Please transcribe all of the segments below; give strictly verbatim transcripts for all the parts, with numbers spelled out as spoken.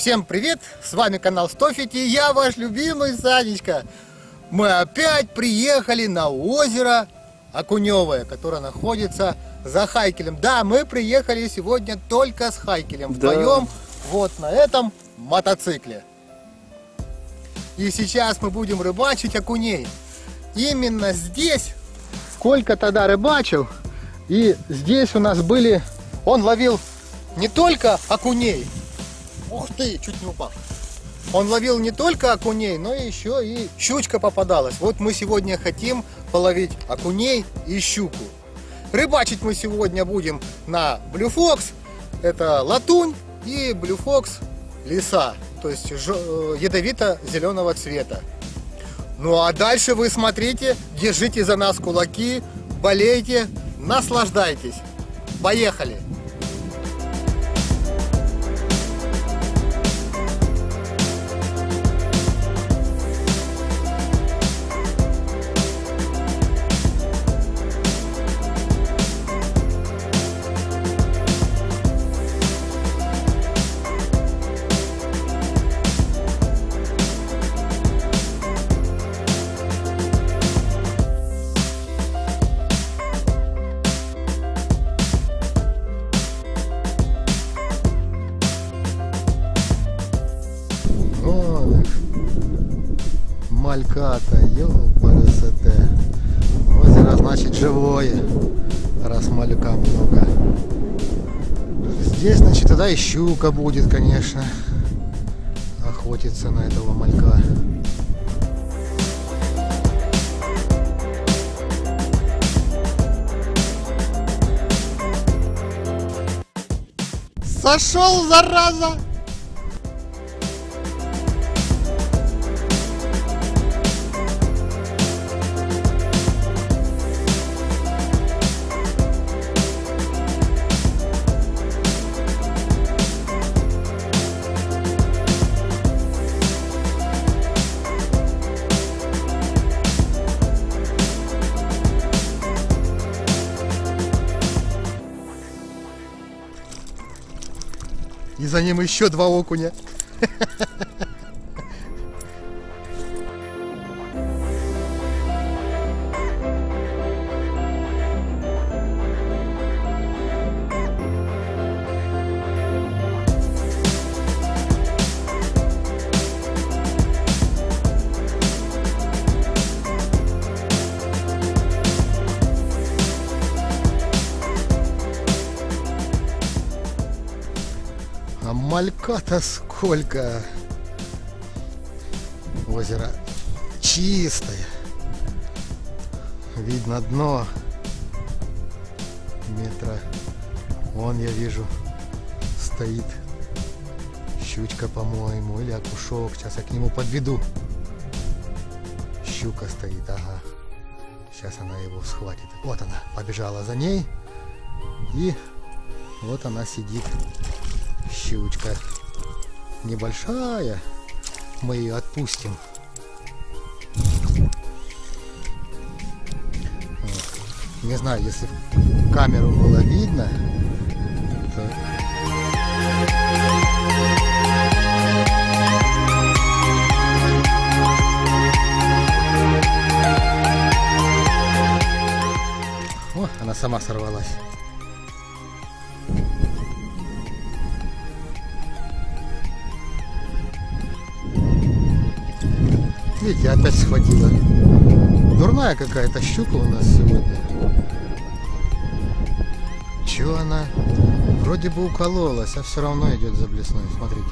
Всем привет! С вами канал Стофити, и я ваш любимый Санечка. Мы опять приехали на озеро Окуневое, которое находится за Хайкелем. Да, мы приехали сегодня только с Хайкелем, да. вдвоем, вот на этом мотоцикле. И сейчас мы будем рыбачить окуней. Именно здесь, сколько тогда рыбачил, и здесь у нас были, он ловил не только окуней. Ух ты, чуть не упал. Он ловил не только окуней, но еще и щучка попадалась. Вот мы сегодня хотим половить окуней и щуку. Рыбачить мы сегодня будем на Blue Fox, это латунь, и Blue Fox лиса, то есть ядовито-зеленого цвета. Ну а дальше вы смотрите, держите за нас кулаки, болейте, наслаждайтесь. Поехали! Мальката, ёпарасоте. Озеро значит живое, раз малюка много. Здесь, значит, тогда и щука будет, конечно, охотиться на этого малька. Сошел, зараза! И за ним еще два окуня. А малька-то сколько! Озеро чистое. Видно дно. Метра. Вон я вижу. Стоит щучка, по-моему, или окушок. Сейчас я к нему подведу. Щука стоит, ага. Сейчас она его схватит. Вот она, побежала за ней. И вот она сидит. Щучка небольшая, мы ее отпустим. Вот. Не знаю, если в камеру было видно, то... О, она сама сорвалась. Видите, опять схватила. Дурная какая-то щука у нас сегодня. Чё она? Вроде бы укололась, а все равно идет за блесной. Смотрите.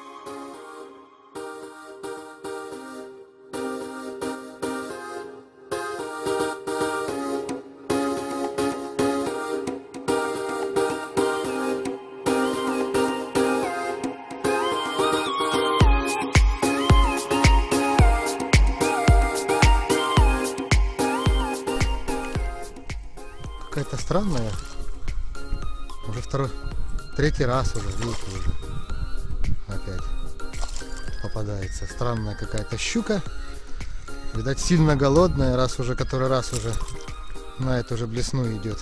Какая-то странная, уже второй, третий раз уже, видите, уже опять попадается. Странная какая-то щука, видать сильно голодная, раз уже, который раз уже на эту же блесну идет.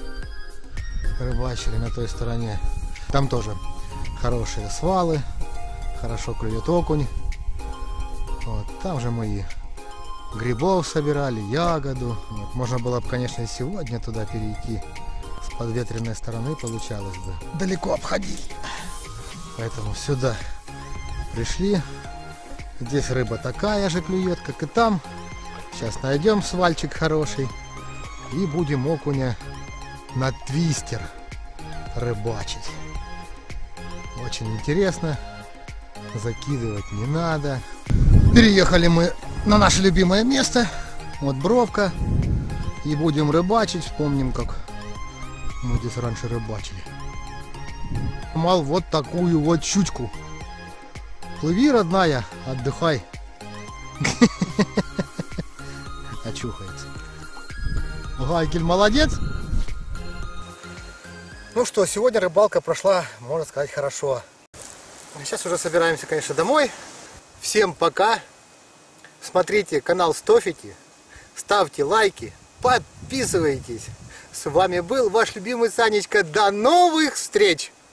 Рыбачили на той стороне, там тоже хорошие свалы, хорошо клюет окунь. Вот, там же мы и грибов собирали, ягоду. Вот, можно было бы, конечно, и сегодня туда перейти. С подветренной стороны получалось бы. Далеко обходить. Поэтому сюда пришли. Здесь рыба такая же клюет, как и там. Сейчас найдем свальчик хороший. И будем окуня на твистер рыбачить. Очень интересно. Закидывать не надо. Переехали мы на наше любимое место. Вот бровка. И будем рыбачить. Вспомним, как мы здесь раньше рыбачили. Поймал вот такую вот щучку. Плыви, родная, отдыхай. Очухается. Гайкель молодец. Ну что, сегодня рыбалка прошла, можно сказать, хорошо. Сейчас уже собираемся, конечно, домой. Всем пока. Смотрите канал Стофити. Ставьте лайки. Подписывайтесь. С вами был ваш любимый Санечка. До новых встреч!